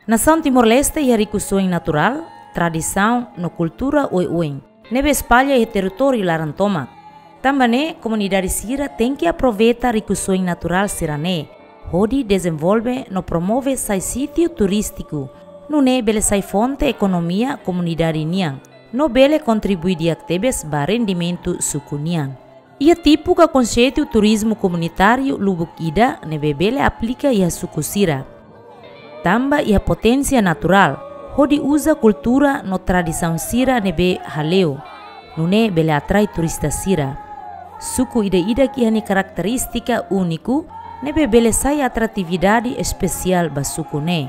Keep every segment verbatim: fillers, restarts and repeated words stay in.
Nação Timor-Leste e a ricuções natural, tradição, no cultura oi-oi. Nebe espalha e território larantoma. Também, comunidade sira tem que aproveitar ricuções natural sirané, onde desenvolve no promove sai sítio turístico, no ne bele sai fonte economia comunidade niang, no bele contribui de actebes ba rendimento suku niang. Ia tipo que conceito turismo comunitário lubuk ida nebe bele aplica ia suku sira. Tamba ia potência natural, onde usa cultura no tradição sira nebe haleu, no ne bele atrai turista sira. Suku ida-ida que hanya karakteristika único, nebe bele sai atratividade especial ba suku ne.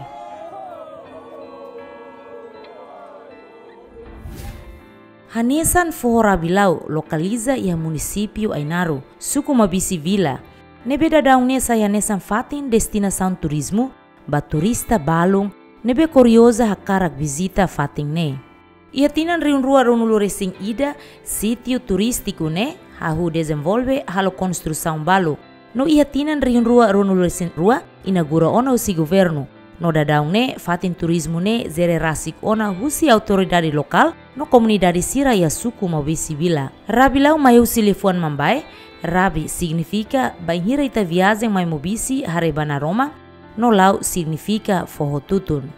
Hanesan Fohorabilau lokaliza ia município Ainaro, suku Mabisi Vila. Nebe dadaune sai hanesan fatin destinação turismo, ba turista balung, nebe curiosa hakarak visita fatin ne. Ia tinan riun rua runulu resing ida, sítio turístico ne, hahu desenvolve halo construção balu. No ia tinan riun rua runulu resing rua, inaugura ona usi governo. No dadaung ne, fatin turismo ne, zere rasik ona husi autoridade lokal, no comunidade sira ia suku Mabisi Vila. Rabilau mai usi lefuan mambai, rabi significa banhira ita viagem mai Mabisi harebana Roma, no lau significa forrotutun.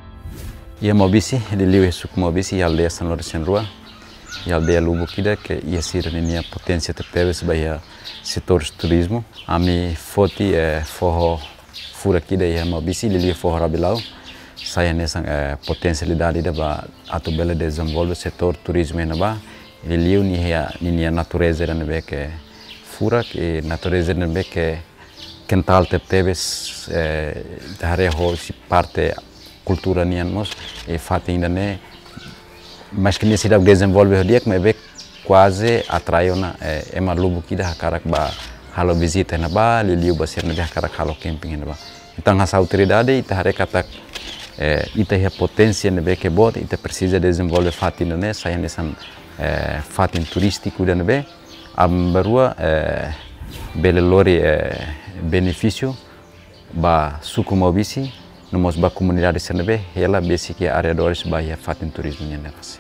Ia Mabisi, de liu suku Mabisi, ia aldeia San Lourenço Rua, ia aldeia Lubukida, que ia sira nenia potência tertebe sebagai setor turismo. Ami foti é forro fura aqui daí Mabisi, de liu forro Rabilau. Saya nessa eh, potencialidade da ba ato bela desenvolve setor turismo na ba. De liu ni a ni natureza na be que fura que natureza na be que kental tertebes eh dare ho si parte cultura nianmos e fato ainda né, mas que necessidade desenvolve o dia que me vê quase atrai na é uma lubu que dá cara que ba halo visita na ba liliu basir na dá cara halo camping na ba então essa autoridade ita hare kata ita a potência na be que bot ita precisa desenvolver fato ainda né sai nessa fato turístico da be ambarua bele lori benefício ba suku Mabisi no mos ba comunidade senabe ela basic area doris ba ya fatin turismo nasi.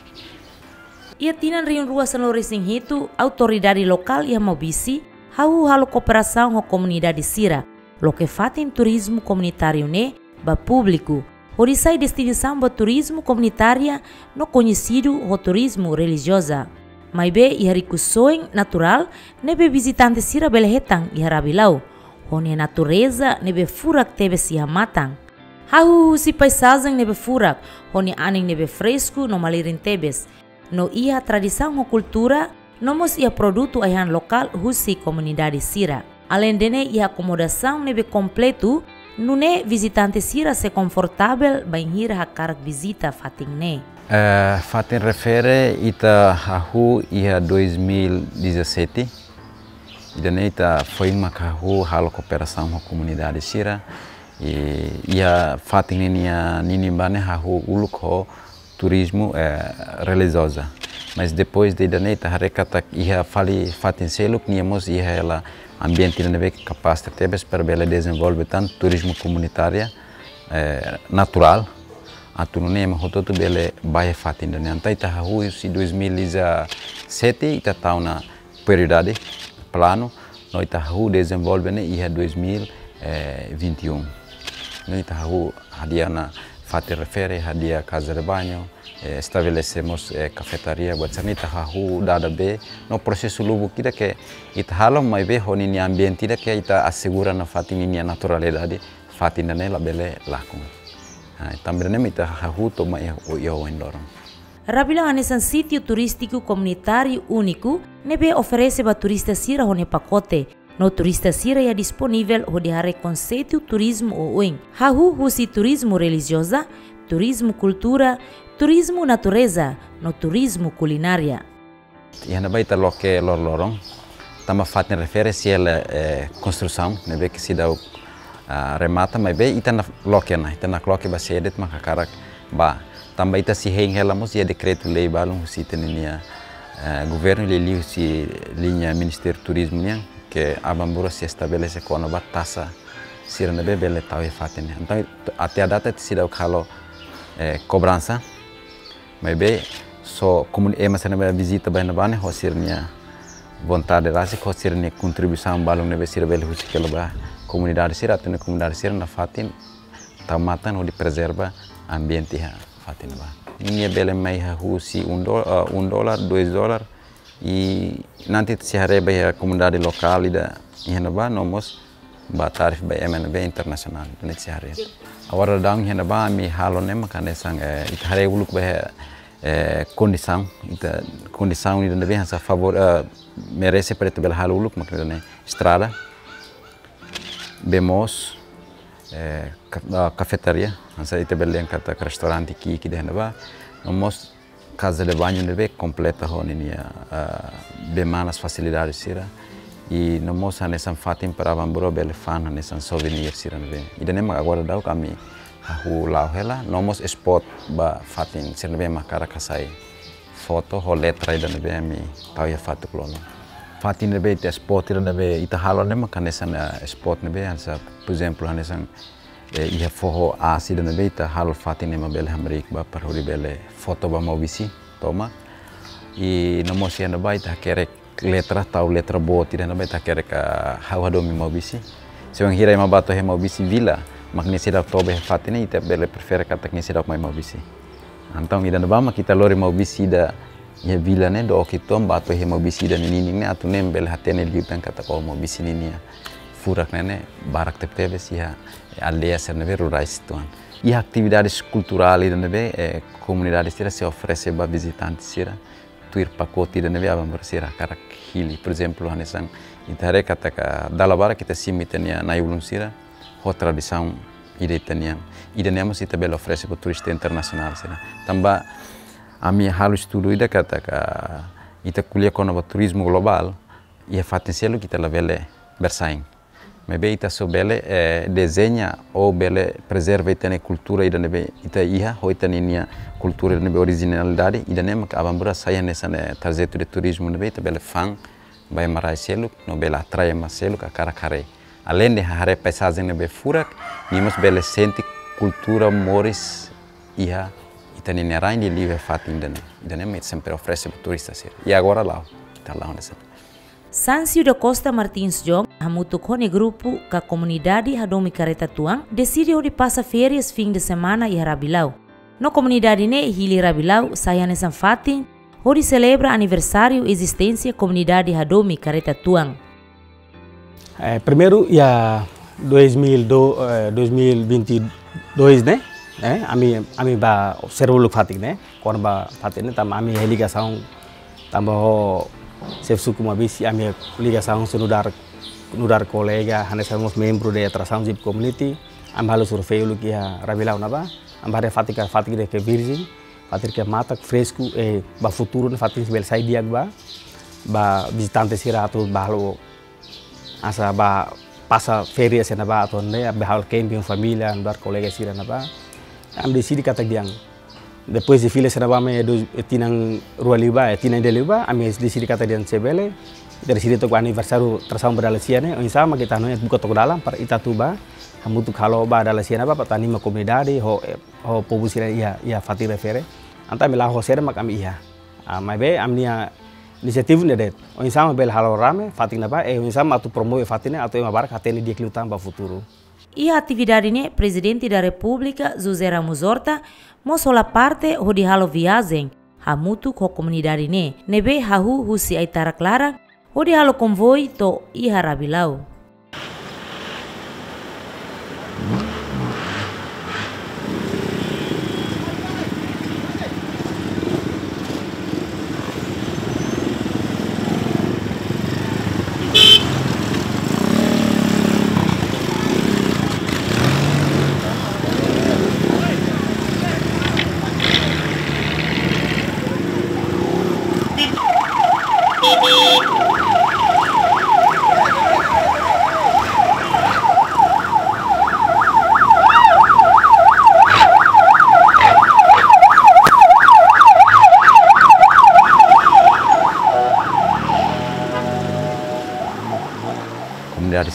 Ia tinan riun rua San Lourenço hitu autoridade lokal ia Mabisi hau halo cooperação ho comunidade sira lo que fatin turismo comunitário ne ba público horisai destinação ba turismo comunitária no conhecido ho turismo religiosa. Mai be ia ricuções natural nebe visitante sira bele hetang ia Rabilau hone natureza nebe furak tebe si matang. Hau si paisagem nebe furak, honi aning nebe fresco no malirin tebes. No ia tradição ho cultura, nomos ia produto aihan lokal husi comunidade sira. Além dene ia acomodação nebe completo, nune visitante sira se confortável banhir hakarak visita fating ne. Uh, fatin refere ita hahu ia dois mil e dezessete. Dene ita foi uma hahu halo cooperação ho comunidade sira. E ia fatin ninia nini bane hahu uluk ho turismo eh, religiosa mas depois de daneta harekata ia fali fatin seluk niamos ia ela ambiente neve capaz de tebes para bela desenvolver tanto turismo comunitária eh, natural atu nem hototo bele baie fatin dane antai ta hahu si dois mil e dezessete ita tau na prioridade plano no ita hahu desenvolve ne ia dois mil e vinte e um. Nós tahu hadia na fate refere hadia casa de banho, eh, estabelecemos eh, cafetaria buat sani tahu dada be no processo lubu kita que ita halam mai be honi ni ambiente da que ita assegura na fate ni naturalidade fate na nela bele lakum. Também nem ita hahu to mai yo endorong. Rabila hanesan sítio turístico comunitário único nebe oferece ba turista sira hone pacote. No turista sira é disponível onde há conceito turismo ou oin. Hahu husi turismo religiosa, turismo cultura, turismo natureza, no turismo culinária. E na baita loke lor lorong, tama fatne referência ela é construção, né be que se dá remata, mas be ita na loke na, ita na loke ba sedet makakarak ba. Tamba ita si heng helamos ia decreto lei balung husi tenia governo lhe liu si linha Ministério Turismo nya que a Bambura se estabelece com a taxa sira nebe bele tau e fatin. Então até a data sira kalau eh, cobrança, mas be só como é mas nebe visita bem na bane ho sirnya vontade rasa ho sirnya contribuição balong nebe sira bele husi kelo ba comunidade sira atene comunidade sira na fatin tamatan ho di preserva ambiente ha fatin ba. Ini bele mai ha husi um dólar, uh, um dólar, dois dólar e nanti se hareba a comunidade local e da Ihanaba nomos ba tarif ba M N B internasional nanti se hareba. Agora dang Ihanaba mi halo ne makane sang eh, ita hare uluk ba eh, condição ita condição ni da sa favor uh, merece para te bel halo uluk makane estrada bemos eh, cafeteria ansa ita bel yang kata restaurante ki ki Ihanaba nomos casa de banho nebe completa honia uh, bemanas facilidades sira e nomos hanesan fatim para vamburo bele fan hanesan souvenir sira nebe ida nema agora dau kami hahu lau hela nomos spot ba fatin sira nebe makara kasai foto ho letra ida nebe mi tau ya fatu klono fatin nebe te spot ida nebe ita halo nema kanesan uh, spot nebe hansa por exemplo hanesan eh, ia forro a sida nebe ita halo fatin nema bele hamrik ba parhuri bele foto ba mau bisi toma e nomos ia neba ita kerek letra tau letra boa tidak nabe tak kira ka hawa domi mau bisi sewang hira ma bato he mau bisi vila makni sida tobe fatine ita bele prefere kata ni sida mai mau bisi antong ida naba kita lori mau bisi da ya vila ne do kitom bato he mau bisi da nini ne atu nem bele hatene liutan kata ko mau bisi nini furak nene barak tebe sia aldea serneve rurais tuan e atividades culturais da nebe eh, comunidades tira se oferece ba visitantes sira tuir pacote da neve abam bersira karak hili por exemplo hanesan itare kata ka dalabara kita simitania na ulun sira ho tradição ide taniam ide nemos ita belo oferece para turista internacional sira tamba ami halu estudo ida kata ka ita kuliah kono ba turismo global ia fatenselo kita la vele bersaing mebe ita so bele eh, desenha ou bele preserva itane cultura ida nebe ita iha ho itane nia cultura ida nebe originalidade ida nema ka abambura saya nessa ne trajeto de turismo nebe ita bele fang vai marai selu no bele atrai ma selu ka karakare além de hare paisagem nebe furak nimos bele senti cultura moris iha itane nerain de live fatin dane ida nema sempre oferece para turistas e agora lá tá lá onde Sancio da Costa Martins Jong, hamutu kone grupo ka comunidade Hadomi Careta Tuang, decidiu de passar férias fim de semana e Rabilau. No comunidade ne Hili Rabilau, saya nesan fatin, onde celebra aniversário existência comunidade Hadomi Careta Tuang. Eh, primeiro, ya dois mil e vinte e dois, né? Eh, ami ami ba seruluk fatik né? Quando ba fatik né, tam ami ligação, tambah ho Chef suku mabisi ami ligação senudar nudar kolega hane somos membro de Trasoundship community am halo survei lu kia Rabilau naba am bare fatika fatik de ke virgin fatik ke matak fresco e ba futuro ne fatik bel sai diag ba ba visitante sira tu ba halo asa ba pasa férias naba atau ne ba hal camping família nudar kolega sira naba am decidi kata diang depois de filha será me do tinang rua liba tinang de liba ami decidi kata dian sebele dari sini tu aniversário Trasound beralasiane o insama kita no buka toko dalam para itatuba hamu tu kalau ba dalasiana ba patani ma comunidade ho ho povo sira ia ia fati refere anta mela ho sera mak ami ia mai be amnia inisiatif ne det o insama bel halo rame fatina ba e o insama tu promove fatina atau ma barak hatene dia kliutan ba futuro. E a atividade ne presidente da República José Ramos Horta mostrou a parte onde halo viagem hamutu com a comunidade ne nebe hahu husi aitara clara onde halo convoy to iha Rabilau.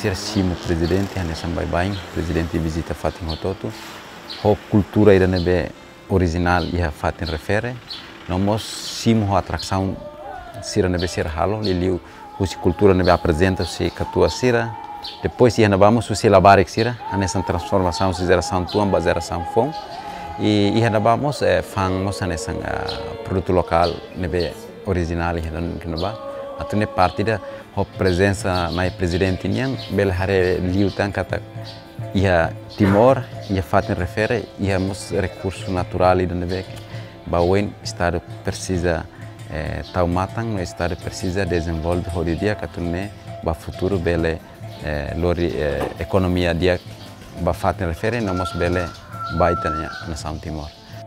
ser simo presidente hane sambai bain presidente visita fatin hototu ho cultura ida nebe original ia fatin refere nomos simo ho atração sira nebe ser halo liliu husi cultura nebe apresenta se katua sira depois ia nabamos husi labarek sira hane san transformação se geração tuam ba geração fom e ia nabamos eh, fangmos hane sang uh, produto local nebe original ia dan kenaba atune partida ho presença na presidente niang bel hare liutan kata ia Timor ia fatin refere ia mus recurso natural ida nebe bawen estado precisa eh, tau matang no estado precisa desenvolve hoje dia katune ba futuro bele eh, lori eh, economia dia ba fatin refere namos bele baitanya na São Timor.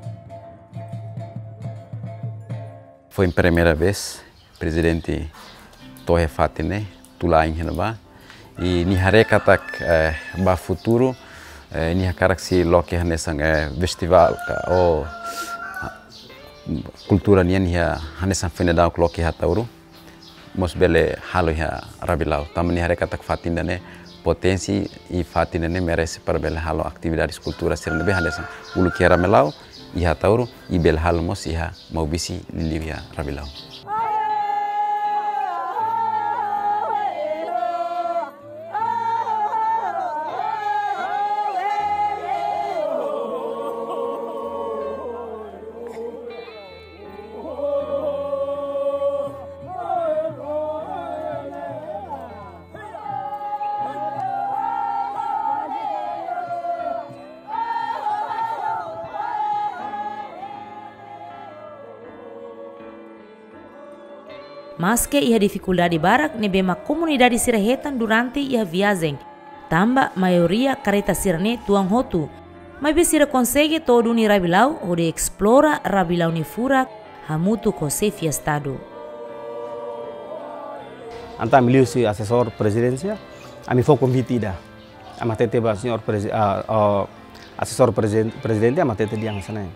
Foi a primeira vez presidente Tohe fatine tulain henaba e ni hare katak eh, ba futuro eh, ni hakarak si loke hanesang eh, festival ka o kultura nian hia hanesang fenedau loke hatauru mos bele halo hia rabilau tamani hare katak fatin dane potensi i fatin dane merece para bele halo atividades kultura sirnebe hanesang ulu kiara melau i hatauru i bele halo mos iha mau bisi lilivia rabilau. Mas que ia dificuldade barak nebe ma comunidade sirahetan durante ia viagem. Tamba maioria careta sirne tuang hotu. Mas besira consegue todo ni rabilau ode explora rabilau ni fura hamutu kose fiestado. Anta miliu si asesor presidencia, ami fo convitida. Amatete ba senhor presi, uh, uh, asesor presiden, presidente amatete diang sana.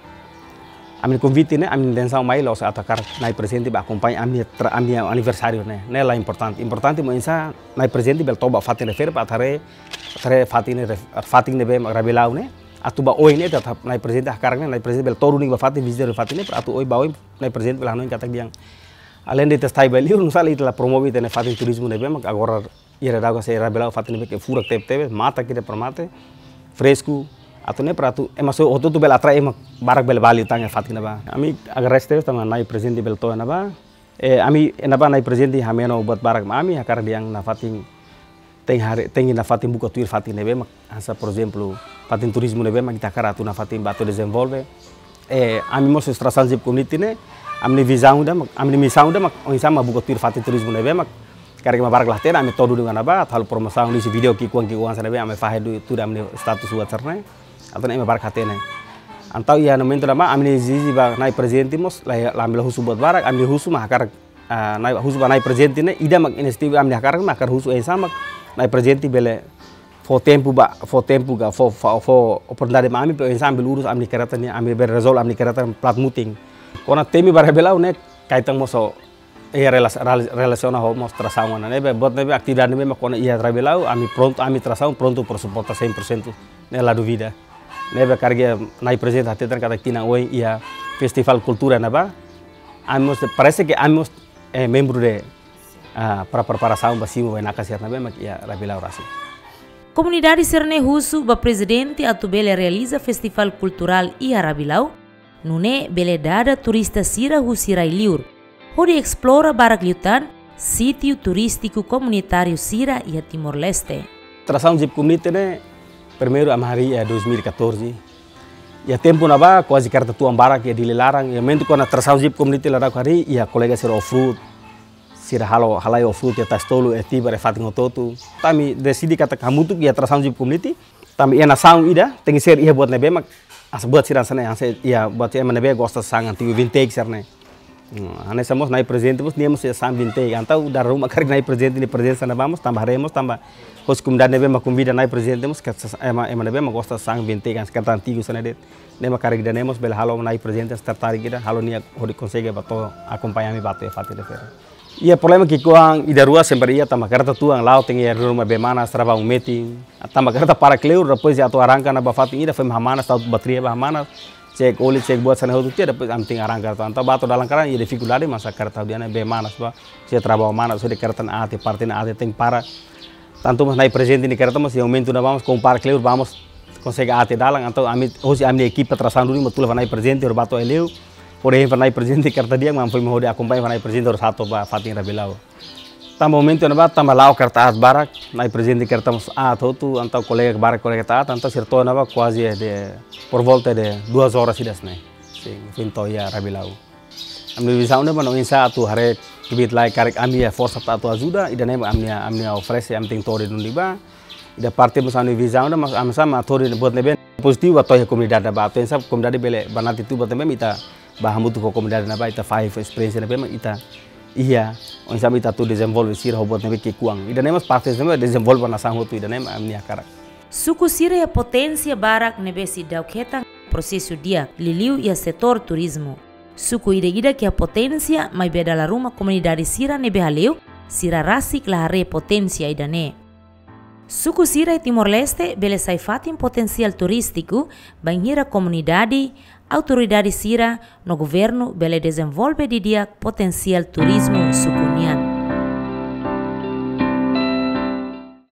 Ami convite ne ami densão mai los atacar nai presidente ba acompanha ami ami aniversário ne ne la importante importante mo insa nai presidente bel toba fatin refer pa thare thare fatin fatin ne be rabilau ne atu ba oi ne tatap nai presidente akarang ne nai presidente bel toru ni ba fatin visitor fatin ne atu oi ba oi nai presidente bel hanon katak diang além de testai beliu no sala itla promovi ne fatin turismo ne be mak agora ira dago se rabilau fatin ne ke furak tep tep mata kide permate fresco atau ne peratu emas oto tu bel atra emak barak bel bali tanya fatina ba ami agar reste tama nai presidente bel to na ba e ami na ba nai presidente hameno buat barak ma ami akar diang na fatin teng hari tengi na fatin buka tuir fatin nebe mak asa por exemplo fatin turismo nebe mak kita karatu na fatin batu desenvolve e ami mos strasanjip community ne ami visão da ami missão da mak sama buka tuir fatin turismo nebe mak karek ma barak lah tena ami todu dengan apa hal promoção di video ki kuang ki kuang sana be ami fahedu tu da ami status waterna atau naik barak hatene, antau ia nomento nama amni zizi ba naik presidente mos lah lambil husu buat barak ambil husu mah akar naik husu ba naik presidente ne ida mak inisiatif amni akar mak akar husu yang sama naik presidente bele fo tempo ba fo tempo ga fo fo fo oportunidade mami pe yang ambil urus amni kereta ni ambil ber resol amni kereta plat muting kona temi bara belau ne kaitang moso ia relaciona ho mos trasawan ne be bot ne be aktividade ne mak kona ia trabelau ami pronto ami trasawan pronto por suportar cem por ciento nela duvida nebe carga naik presidente até kata tina oi ia festival cultura naba amos parece que amos eh, membro de uh, para preparação basimo vai na casa nabe mak ia rabilau rasi. Comunidade Serne Husu ba presidente atu bele realiza festival cultural ia rabilau nune bele dada turista sira husirai liur hodi explora barak liutan sítio turístico comunitário sira ia Timor Leste. Tração de community ne primeiro amari é dois mil e quatorze ya tempo na ba quase carta tuan barak ya dilarang ya mento kona tração de community lara hari ya kolega sira ofruit sira halo halai ofruit ya tastolo e tiba e fatingo totu tami decidi kata kamu tu ya tração de community tami ya nasaung ida tengi ser ia buat nebe mak as buat sira sana yang se ya buat ya nebe gosta sangan tiu vintage serne ane samos naik presidente bus niamos ya sang vintage antau dar rumah karek naik presidente ni presidente sana vamos tambah remos tambah Kos kemudian nebe mak convida naik presidente mus ema ema nebe mak gosta sang vintage kan sekarang antigo sana det nema karek da nemos bel halo naik presidente tertarik kita halo nia hodi consegue bato acompanhar mi bato e fatir de fer Ia problema que kuang ida rua sempre ia tama kereta tuang laut tem ia rumah bemana strava um meeting tama kereta para kleur depois ia tu arranca na bafat ida fem hamana sta bateria hamana cek oli cek buat sana hotu dia depois am ting arranca to anta bato dalam karan ia dificuldade masa kereta dia na bemana sba cia trabalho mana so de kereta na ate parte na ate tem para tanto mas naik presente ni kereta mas yang momento na vamos com para kleur vamos consegue ate dalang então ami hoje a minha equipe traçando ni matula naik presente or bato eleu por exemplo, naik presente kereta dia mampu mau dia acompanha naik presente or satu ba fatin rabilau. Tam momento na ba tam lau kereta at barak naik presente kereta mas a tu antau colega barak colega taat antau serto na ba quase de por volta de duas horas sidas né. Sim, finto ya rabilau. Amni visau na mano insa tu hare kibit lai karek amia força ta tu ajuda ida nem amnia amnia oferece am ting tori nun liba. Ida parte mas amni visau na mas am sama tori buat neben positif atau ya komunidade ba tu insa komunidade bele banat itu buat neben ita bahamu tu komunidade na ba ita five experience na ba ita iya on sama ita tu desenvolve sira hobot na ke kuang ida nemas parte na desenvolve na sang tu ida nem amnia karak suku sira ya potência barak nebe si dauketa processo dia liliu ya setor turismo suku ida ida que a potência mai beda la rumah komunidade sira nebe haleu sira rasik la hare potência ida ne suku sira e Timor-Leste bele sai fatin potensial turístico banhira comunidade autoridade sira no governo bele desenvolve di dia potensial turismo sukunian.